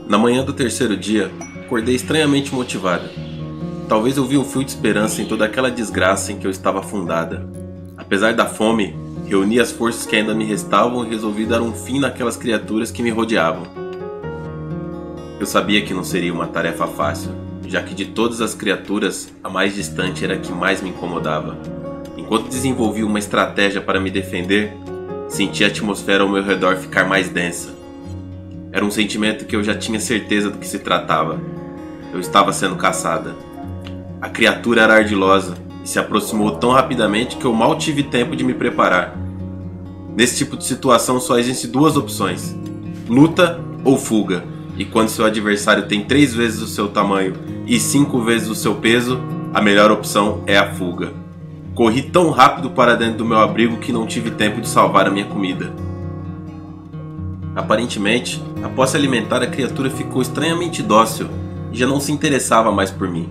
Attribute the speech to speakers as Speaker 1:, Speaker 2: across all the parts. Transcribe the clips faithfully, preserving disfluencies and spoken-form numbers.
Speaker 1: Na manhã do terceiro dia, acordei estranhamente motivada. Talvez eu vi um fio de esperança em toda aquela desgraça em que eu estava afundada. Apesar da fome, reuni as forças que ainda me restavam e resolvi dar um fim naquelas criaturas que me rodeavam. Eu sabia que não seria uma tarefa fácil, já que de todas as criaturas, a mais distante era a que mais me incomodava. Enquanto desenvolvi uma estratégia para me defender, senti a atmosfera ao meu redor ficar mais densa. Era um sentimento que eu já tinha certeza do que se tratava. Eu estava sendo caçada. A criatura era ardilosa e se aproximou tão rapidamente que eu mal tive tempo de me preparar. Nesse tipo de situação só existem duas opções: luta ou fuga. E quando seu adversário tem três vezes o seu tamanho e cinco vezes o seu peso, a melhor opção é a fuga. Corri tão rápido para dentro do meu abrigo que não tive tempo de salvar a minha comida. Aparentemente, após se alimentar, a criatura ficou estranhamente dócil e já não se interessava mais por mim.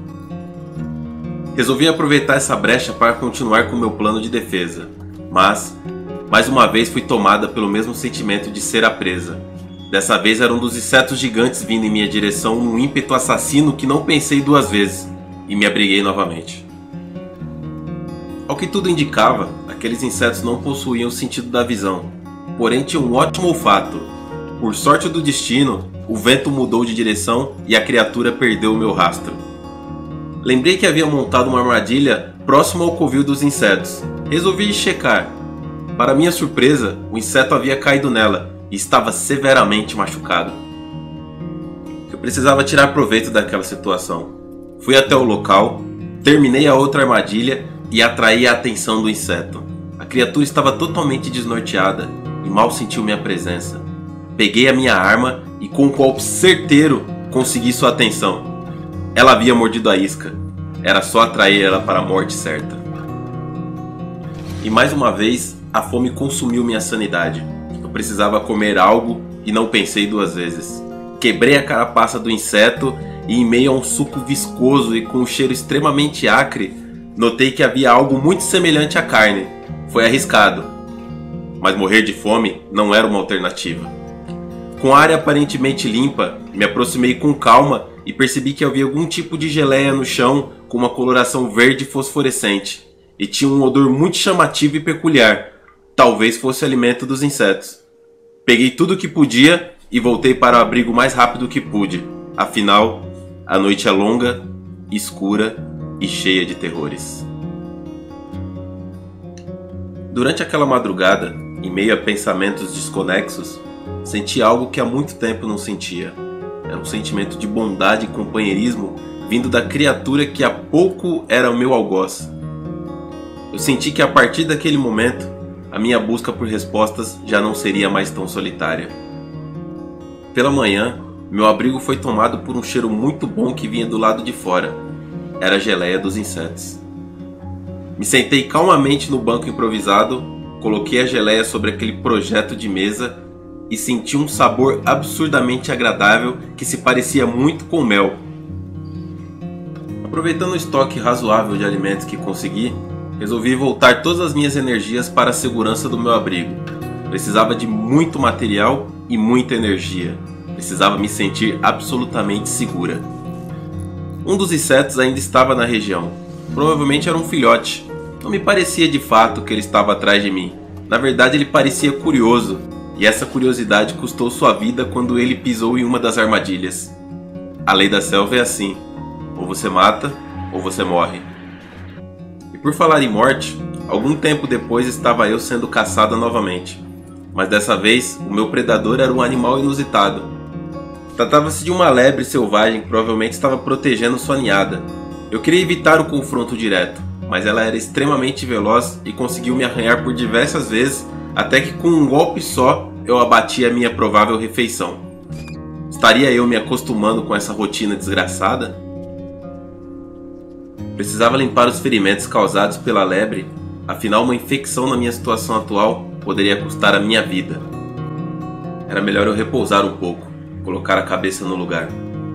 Speaker 1: Resolvi aproveitar essa brecha para continuar com meu plano de defesa, mas, mais uma vez fui tomada pelo mesmo sentimento de ser a presa. Dessa vez era um dos insetos gigantes vindo em minha direção num ímpeto assassino que não pensei duas vezes, e me abriguei novamente. Ao que tudo indicava, aqueles insetos não possuíam o sentido da visão, porém tinham um ótimo olfato. Por sorte do destino, o vento mudou de direção e a criatura perdeu o meu rastro. Lembrei que havia montado uma armadilha próximo ao covil dos insetos. Resolvi checar. Para minha surpresa, o inseto havia caído nela e estava severamente machucado. Eu precisava tirar proveito daquela situação. Fui até o local, terminei a outra armadilha e atraí a atenção do inseto. A criatura estava totalmente desnorteada e mal sentiu minha presença. Peguei a minha arma e com um golpe certeiro consegui sua atenção. Ela havia mordido a isca. Era só atrair ela para a morte certa. E mais uma vez, a fome consumiu minha sanidade. Eu precisava comer algo e não pensei duas vezes. Quebrei a carapaça do inseto e, em meio a um suco viscoso e com um cheiro extremamente acre, notei que havia algo muito semelhante à carne. Foi arriscado, mas morrer de fome não era uma alternativa. Com a área aparentemente limpa, me aproximei com calma e percebi que havia algum tipo de geleia no chão com uma coloração verde fosforescente e tinha um odor muito chamativo e peculiar. Talvez fosse alimento dos insetos. Peguei tudo o que podia e voltei para o abrigo o mais rápido que pude. Afinal, a noite é longa, escura e cheia de terrores. Durante aquela madrugada, em meio a pensamentos desconexos, senti algo que há muito tempo não sentia. Era um sentimento de bondade e companheirismo vindo da criatura que há pouco era o meu algoz. Eu senti que a partir daquele momento, a minha busca por respostas já não seria mais tão solitária. Pela manhã, meu abrigo foi tomado por um cheiro muito bom que vinha do lado de fora. Era a geleia dos insetos. Me sentei calmamente no banco improvisado, coloquei a geleia sobre aquele projeto de mesa e senti um sabor absurdamente agradável que se parecia muito com mel. Aproveitando o estoque razoável de alimentos que consegui, resolvi voltar todas as minhas energias para a segurança do meu abrigo. Precisava de muito material e muita energia. Precisava me sentir absolutamente segura. Um dos insetos ainda estava na região. Provavelmente era um filhote. Não me parecia de fato que ele estava atrás de mim. Na verdade, ele parecia curioso. E essa curiosidade custou sua vida quando ele pisou em uma das armadilhas. A lei da selva é assim: ou você mata, ou você morre. E por falar em morte, algum tempo depois estava eu sendo caçada novamente. Mas dessa vez, o meu predador era um animal inusitado. Tratava-se de uma lebre selvagem que provavelmente estava protegendo sua ninhada. Eu queria evitar o confronto direto, mas ela era extremamente veloz e conseguiu me arranhar por diversas vezes, até que com um golpe só eu abati a minha provável refeição. Estaria eu me acostumando com essa rotina desgraçada? Precisava limpar os ferimentos causados pela lebre, afinal uma infecção na minha situação atual poderia custar a minha vida. Era melhor eu repousar um pouco, colocar a cabeça no lugar.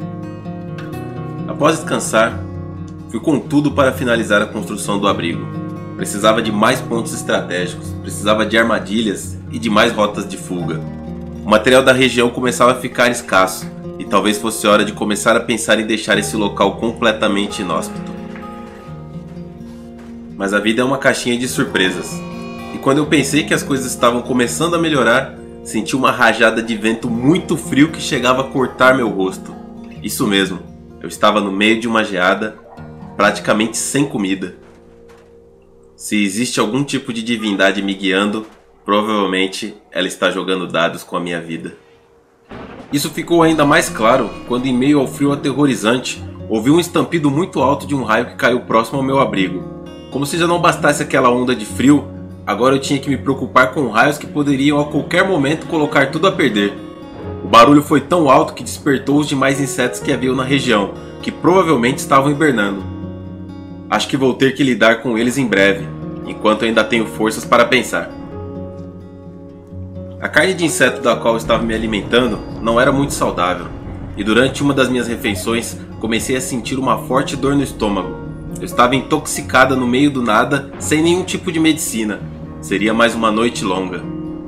Speaker 1: Após descansar, fui com tudo para finalizar a construção do abrigo. Precisava de mais pontos estratégicos, precisava de armadilhas e de mais rotas de fuga. O material da região começava a ficar escasso, e talvez fosse hora de começar a pensar em deixar esse local completamente inóspito. Mas a vida é uma caixinha de surpresas, e quando eu pensei que as coisas estavam começando a melhorar, senti uma rajada de vento muito frio que chegava a cortar meu rosto. Isso mesmo, eu estava no meio de uma geada, praticamente sem comida. Se existe algum tipo de divindade me guiando, provavelmente ela está jogando dados com a minha vida. Isso ficou ainda mais claro quando, em meio ao frio aterrorizante, ouvi um estampido muito alto de um raio que caiu próximo ao meu abrigo. Como se já não bastasse aquela onda de frio, agora eu tinha que me preocupar com raios que poderiam a qualquer momento colocar tudo a perder. O barulho foi tão alto que despertou os demais insetos que haviam na região, que provavelmente estavam hibernando. Acho que vou ter que lidar com eles em breve, enquanto ainda tenho forças para pensar. A carne de inseto da qual eu estava me alimentando não era muito saudável, e durante uma das minhas refeições comecei a sentir uma forte dor no estômago. Eu estava intoxicada no meio do nada, sem nenhum tipo de medicina. Seria mais uma noite longa.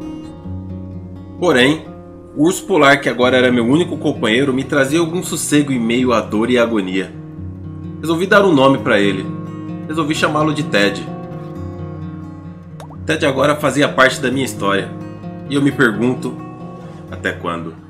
Speaker 1: Porém, o urso polar, que agora era meu único companheiro, me trazia algum sossego em meio à dor e à agonia. Resolvi dar um nome para ele. Resolvi chamá-lo de Ted. Ted agora fazia parte da minha história. E eu me pergunto, até quando?